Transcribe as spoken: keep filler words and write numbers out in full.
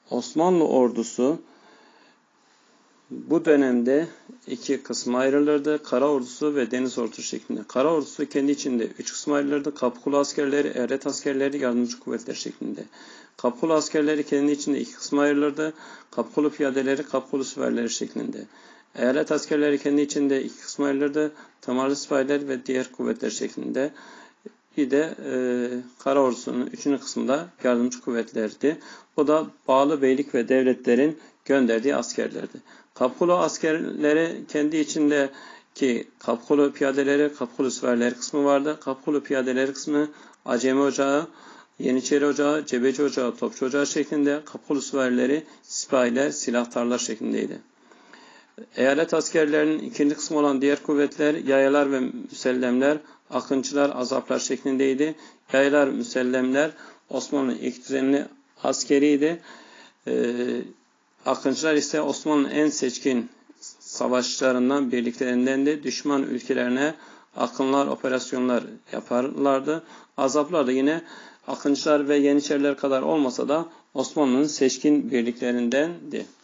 Osmanlı ordusu bu dönemde iki kısma ayrılırdı. Kara ordusu ve deniz ordusu şeklinde. Kara ordusu kendi içinde üç kısma ayrılırdı. Kapıkulu askerleri, eyalet askerleri, yardımcı kuvvetler şeklinde. Kapıkulu askerleri kendi içinde iki kısma ayrılırdı. Kapıkulu piyadeleri, kapıkulu süvarileri şeklinde. Eyalet askerleri kendi içinde iki kısma ayrılırdı. Tamarlı sipahiler ve diğer kuvvetler şeklinde. Bir de e, Kara ordusunun üçüncü kısmında yardımcı kuvvetlerdi. Bu da bağlı beylik ve devletlerin gönderdiği askerlerdi. Kapıkulu askerleri kendi içindeki Kapıkulu piyadeleri, Kapıkulu süvarileri kısmı vardı. Kapıkulu piyadeleri kısmı Acemi Ocağı, Yeniçeri Ocağı, Cebeci Ocağı, Topçu Ocağı şeklinde. Kapıkulu süvarileri, sipahiler, silahtarlar şeklindeydi. Eyalet askerlerinin ikinci kısmı olan diğer kuvvetler, yayalar ve müsellemler, akıncılar, azaplar şeklindeydi. Yayalar, müsellemler Osmanlı'nın ilk düzenli askeriydi. Ee, akıncılar ise Osmanlı'nın en seçkin savaşçılarından birliklerindendi. Düşman ülkelerine akınlar, operasyonlar yaparlardı. Azaplar da yine akıncılar ve yeniçeriler kadar olmasa da Osmanlı'nın seçkin birliklerindendi.